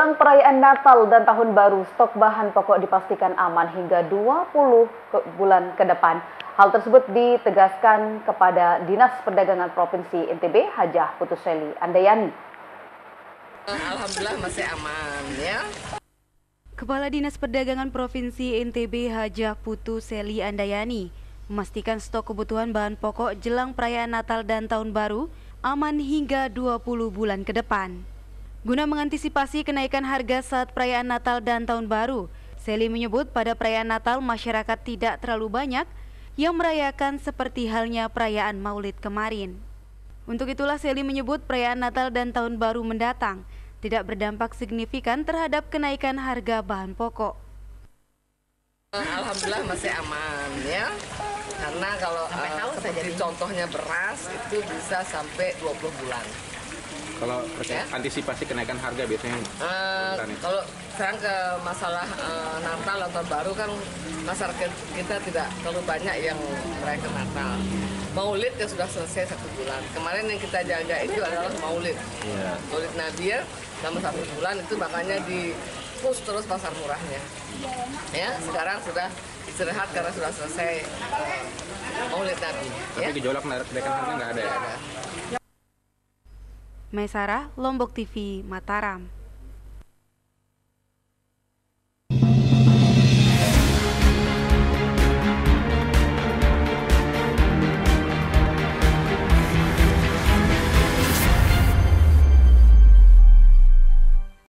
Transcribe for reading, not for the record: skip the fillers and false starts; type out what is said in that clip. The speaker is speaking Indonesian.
Jelang perayaan Natal dan Tahun Baru, stok bahan pokok dipastikan aman hingga 20 bulan ke depan. Hal tersebut ditegaskan kepada Dinas Perdagangan Provinsi NTB, Hajah Putu Seli Andayani. Alhamdulillah masih aman ya. Kepala Dinas Perdagangan Provinsi NTB, Hajah Putu Seli Andayani, memastikan stok kebutuhan bahan pokok jelang perayaan Natal dan Tahun Baru aman hingga 20 bulan ke depan. Guna mengantisipasi kenaikan harga saat perayaan Natal dan Tahun Baru, Seli menyebut pada perayaan Natal masyarakat tidak terlalu banyak yang merayakan seperti halnya perayaan Maulid kemarin. Untuk itulah Seli menyebut perayaan Natal dan Tahun Baru mendatang tidak berdampak signifikan terhadap kenaikan harga bahan pokok. Alhamdulillah masih aman ya. Karena kalau seperti contohnya beras itu bisa sampai 20 bulan. Kalau antisipasi kenaikan harga biasanya kalau sekarang ke masalah Natal atau Tahun Baru kan masyarakat kita tidak terlalu banyak yang merayakan Natal. Maulid yang sudah selesai 1 bulan. Kemarin yang kita jaga itu adalah Maulid. Maulid Nabi selama 1 bulan itu makanya di push terus pasar murahnya. Ya, sekarang sudah istirahat karena sudah selesai Maulid Nabi. Tapi gejolak kenaikan harga nggak ada ya? Maisarah, Lombok TV, Mataram.